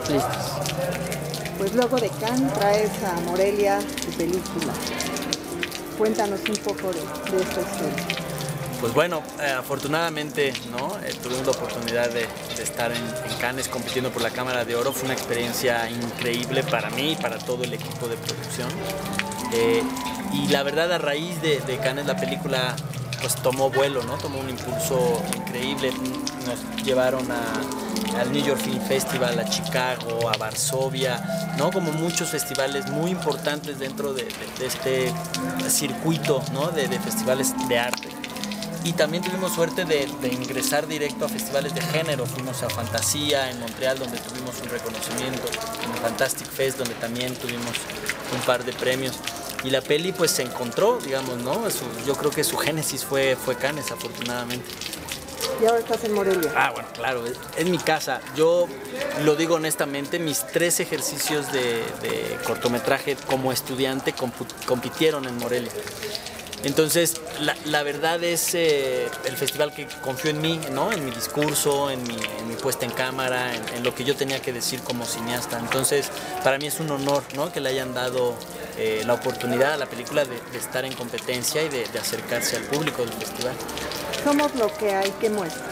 listos. Pues luego de Cannes traes a Morelia tu película. Cuéntanos un poco de esta historia. Pues bueno, afortunadamente, ¿no? Tuvimos la oportunidad de estar en Cannes compitiendo por la Cámara de Oro. Fue una experiencia increíble para mí y para todo el equipo de producción. Y la verdad, a raíz de Cannes la película pues tomó vuelo, ¿no? Tomó un impulso increíble. Nos llevaron al New York Film Festival, a Chicago, a Varsovia, ¿no? Como muchos festivales muy importantes dentro de este circuito, ¿no? de festivales de arte. Y también tuvimos suerte de ingresar directo a festivales de género. Fuimos a Fantasía en Montreal, donde tuvimos un reconocimiento, en Fantastic Fest, donde también tuvimos un par de premios. Y la peli pues se encontró, digamos, ¿no? Yo creo que su génesis fue Cannes, afortunadamente. Y ahora estás en Morelia. Bueno, claro, es mi casa. Yo lo digo honestamente, mis 3 ejercicios de cortometraje como estudiante compitieron en Morelia. Entonces, la verdad es el festival que confió en mí, ¿no? En mi discurso, en mi puesta en cámara, en lo que yo tenía que decir como cineasta. Entonces, para mí es un honor, ¿no? Que le hayan dado la oportunidad a la película de estar en competencia y de acercarse al público del festival. Somos lo que hay que muestra.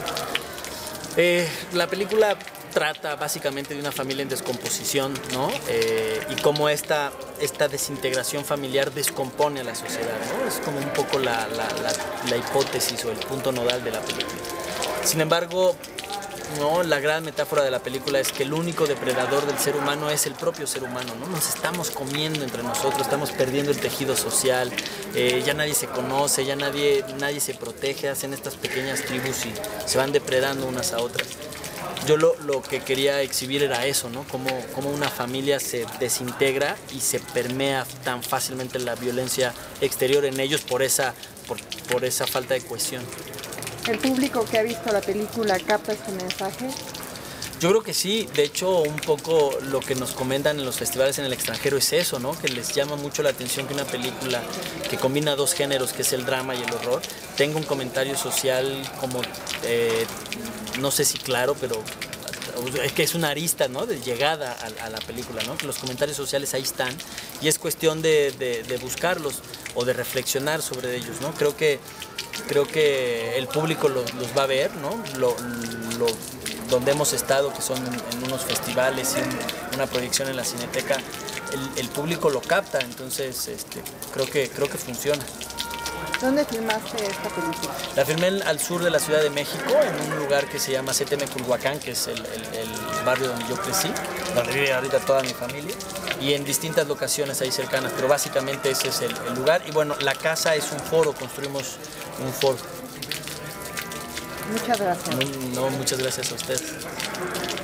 La película trata básicamente de una familia en descomposición, ¿no? Y cómo esta desintegración familiar descompone a la sociedad, ¿no? Es como un poco la hipótesis o el punto nodal de la película. Sin embargo, ¿no? La gran metáfora de la película es que el único depredador del ser humano es el propio ser humano, ¿no? Nos estamos comiendo entre nosotros, estamos perdiendo el tejido social, ya nadie se conoce, ya nadie se protege, hacen estas pequeñas tribus y se van depredando unas a otras. Yo lo que quería exhibir era eso, ¿no? Cómo una familia se desintegra y se permea tan fácilmente la violencia exterior en ellos por esa falta de cohesión. ¿El público que ha visto la película capta este mensaje? Yo creo que sí. De hecho, un poco lo que nos comentan en los festivales en el extranjero es eso, ¿no? Que les llama mucho la atención que una película que combina 2 géneros, que es el drama y el horror, tenga un comentario social como, no sé si claro, pero es que es una arista, ¿no? De llegada a la película, ¿no? Que los comentarios sociales ahí están y es cuestión de buscarlos o de reflexionar sobre ellos, ¿no? Creo que el público los va a ver, ¿no? Donde hemos estado, que son en unos festivales y una proyección en la Cineteca, el público lo capta, entonces creo que funciona. ¿Dónde filmaste esta película? La filmé al sur de la Ciudad de México, en un lugar que se llama CTM Culhuacán, que es el barrio donde yo crecí, donde vive ahorita toda mi familia, y en distintas locaciones ahí cercanas, pero básicamente ese es el lugar. Y bueno, la casa es un foro, construimos un foro. Muchas gracias. No, muchas gracias a ustedes.